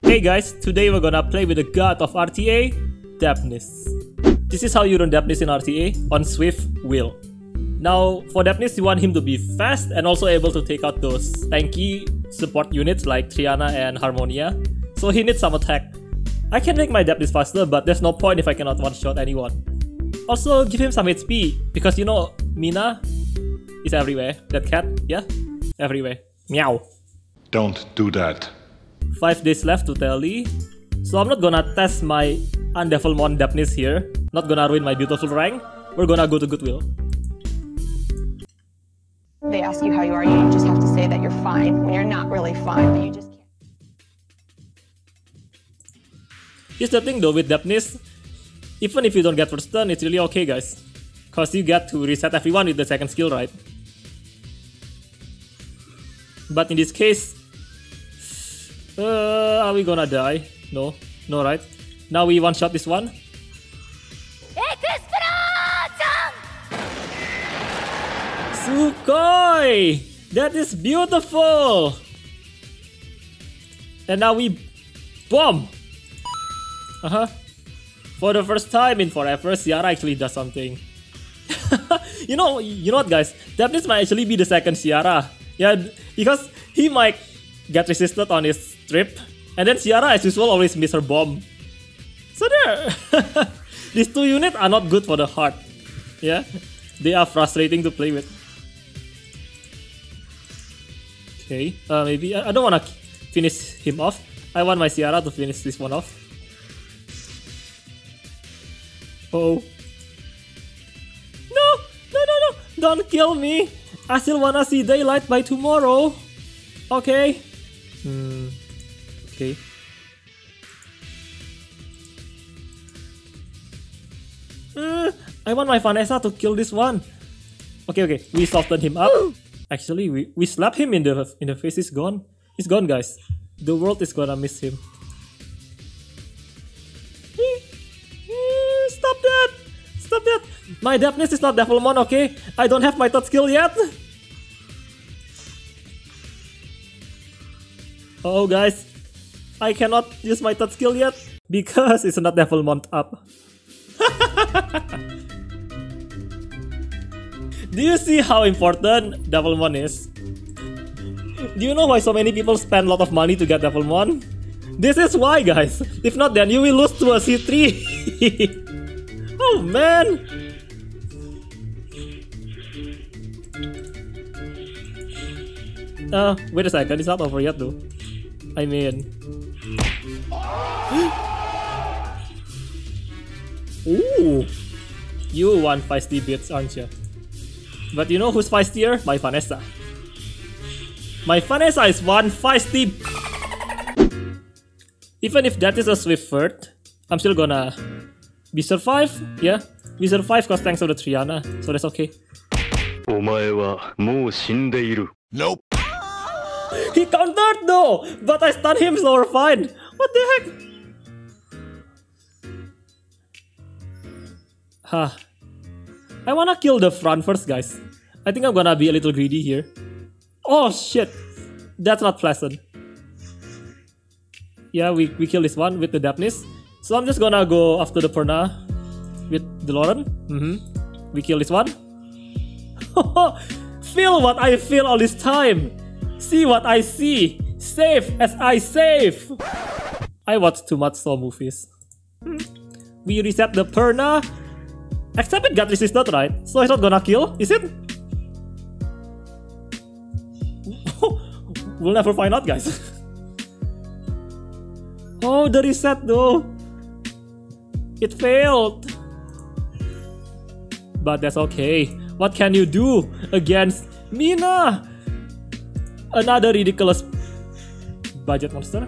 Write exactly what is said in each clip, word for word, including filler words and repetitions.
Hey guys, today we're gonna play with the god of R T A, Dapnis. This is how you run Dapnis in R T A on Swift Will. Now, for Dapnis, you want him to be fast and also able to take out those tanky support units like Triana and Harmonia. So he needs some attack. I can make my Dapnis faster, but there's no point if I cannot one-shot anyone. Also, give him some H P, because you know, Mina is everywhere. That cat, yeah? Everywhere. Meow. Don't do that. Five days left to Tally. So I'm not gonna test my Undevilmon Dapnis here. Not gonna ruin my beautiful rank. We're gonna go to Goodwill. They ask you how you are, you just have to say that you're fine when you're not really fine, but you just can't. Here's the thing though with Dapnis, even if you don't get first turn, it's really okay guys. Cause you get to reset everyone with the second skill, right? But in this case, uh, are we gonna die? No, no right? Now we one shot this one. Sukoi! That is beautiful! And now we bomb! Uh-huh. For the first time in forever, Ciara actually does something. you know, you know what guys? Dapnis might actually be the second Ciara. Yeah, because he might get resisted on his trip. And then Ciara as usual always miss her bomb. So there! These two units are not good for the heart. Yeah, they are frustrating to play with. Okay, uh, maybe I, I don't want to finish him off. I want my Ciara to finish this one off. Oh. No! No, no, no! Don't kill me! I still wanna see daylight by tomorrow. Okay. Hmm. Okay. Uh, I want my Vanessa to kill this one. Okay, okay. We soften him up. Actually, we, we slap him in the in the face. He's gone. He's gone, guys. The world is gonna miss him. Stop that! Stop that! My Dapnis is not Devilmon, okay? I don't have my third skill yet. Oh, guys. I cannot use my third skill yet because it's not Devilmon up. Do you see how important Devilmon is? Do you know why so many people spend a lot of money to get Devilmon? This is why, guys. If not, then you will lose to a C three. Oh man! Uh, wait a second, it's not over yet though. I mean... Ooh! You want feisty bits, aren't you? But you know who's feistier? My Vanessa. My Vanessa is one feisty... Even if that is a Swift Vert, I'm still gonna... We survive? Yeah? We survive cause thanks to the Triana, so that's okay. Nope. He countered though! But I stunned him so we're fine! What the heck? Huh. I wanna kill the front first, guys. I think I'm gonna be a little greedy here. Oh shit! That's not pleasant. Yeah, we, we kill this one with the Dapnis. So I'm just gonna go after the Perna with the Lauren. Mm-hmm. We kill this one. Feel what I feel all this time. See what I see. Save as I save. I watch too much Saw movies. We reset the Perna. Except it got resisted, right? So it's not gonna kill, is it? We'll never find out, guys. Oh, the reset though. It failed. But that's okay. What can you do against Mina? Another ridiculous budget monster.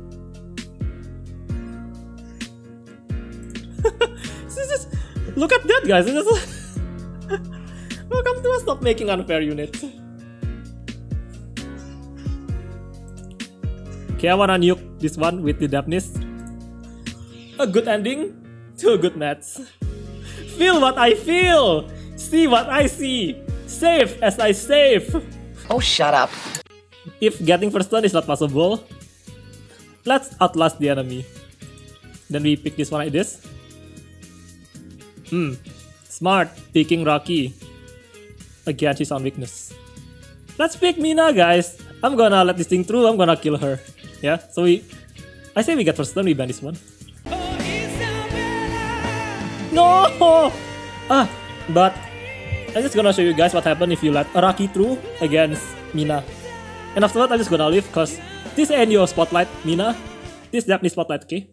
Just, look at that, guys. Just, welcome to us. Stop making unfair units. Okay, I wanna nuke this one with the Dapnis. A good ending to a good match. Feel what I feel. See what I see. Save as I save. Oh, shut up. If getting first turn is not possible, Let's outlast the enemy. Then we pick this one like this. Hmm. Smart. Picking Rocky. Again, she's on weakness. Let's pick Mina, guys. I'm gonna let this thing through. I'm gonna kill her. Yeah, so we... I say we get first turn, we ban this one. No! Ah, but... I'm just gonna show you guys what happens if you let Araki through against Mina. And after that, I'm just gonna leave because this ain't your spotlight, Mina. This Japanese spotlight, okay?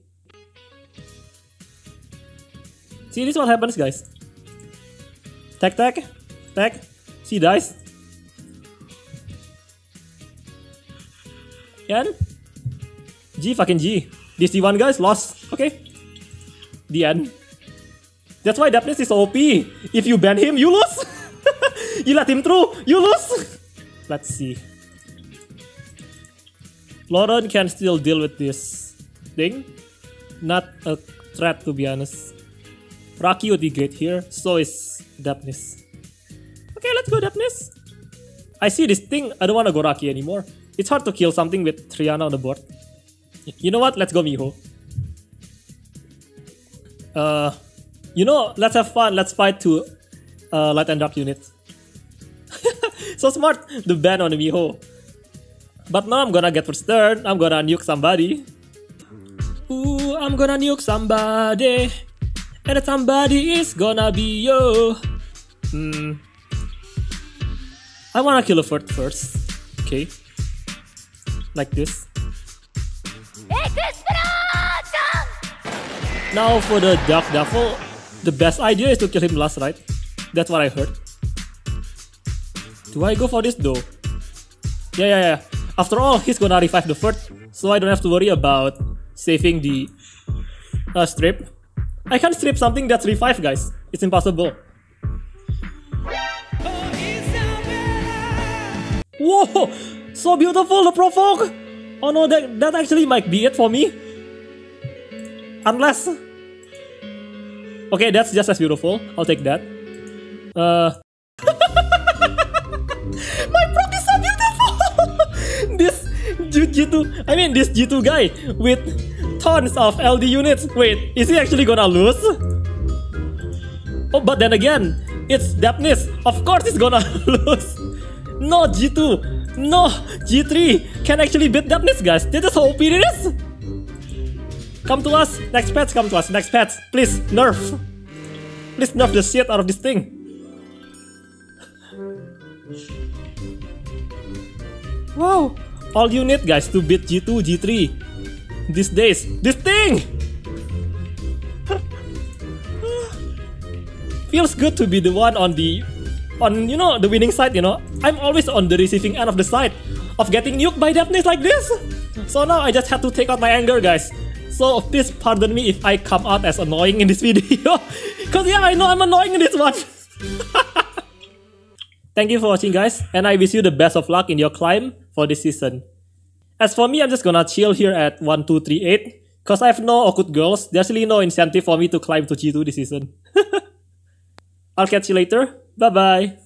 See, this is what happens, guys. Tag, tag, tag. She dies. And G fucking G. This G one guys lost. Okay. The end. That's why Dapness is O P. If you ban him, you lose. You let him through, you lose. Let's see. Lauren can still deal with this thing. Not a threat, to be honest. Rocky would be great here. So is Dapness. Okay, let's go Dapness. I see this thing. I don't want to go Rocky anymore. It's hard to kill something with Triana on the board. You know what? Let's go Miho. Uh, you know, let's have fun. Let's fight to uh, light and dark units. So smart, the ban on the Miho. But now I'm gonna get first turn. I'm gonna nuke somebody. Ooh, I'm gonna nuke somebody. And that somebody is gonna be you. Hmm. I wanna kill a fort first. Okay. Like this. Now for the Dark Devil, the best idea is to kill him last, right? That's what I heard. Do I go for this though? Yeah, yeah, yeah. After all, he's gonna revive the fort, so I don't have to worry about saving the uh, strip. I can't strip something that's revived, guys. It's impossible. Whoa! So beautiful, the provoke! Oh no, that, that actually might be it for me. Unless... Okay, that's just as beautiful. I'll take that. Uh... My proc is so beautiful! This G two... I mean, this G two guy with tons of L D units. Wait, is he actually gonna lose? Oh, but then again, it's Dapness. Of course he's gonna lose. No, G two. No, G three can actually beat Dapness, guys. This is how O P it is. Come to us. Next patch, come to us. Next patch. Please, nerf. Please nerf the shit out of this thing. Wow. All you need, guys, to beat G two, G three. These days. This thing! Feels good to be the one on the... On, you know, the winning side, you know. I'm always on the receiving end of the side of getting nuked by Dapness like this. So now I just have to take out my anger, guys. So please pardon me if I come out as annoying in this video. Cause yeah, I know I'm annoying in this one. Thank you for watching, guys. And I wish you the best of luck in your climb for this season. As for me, I'm just gonna chill here at one two three eight. Cause I have no awkward girls. There's really no incentive for me to climb to G two this season. I'll catch you later. Bye bye.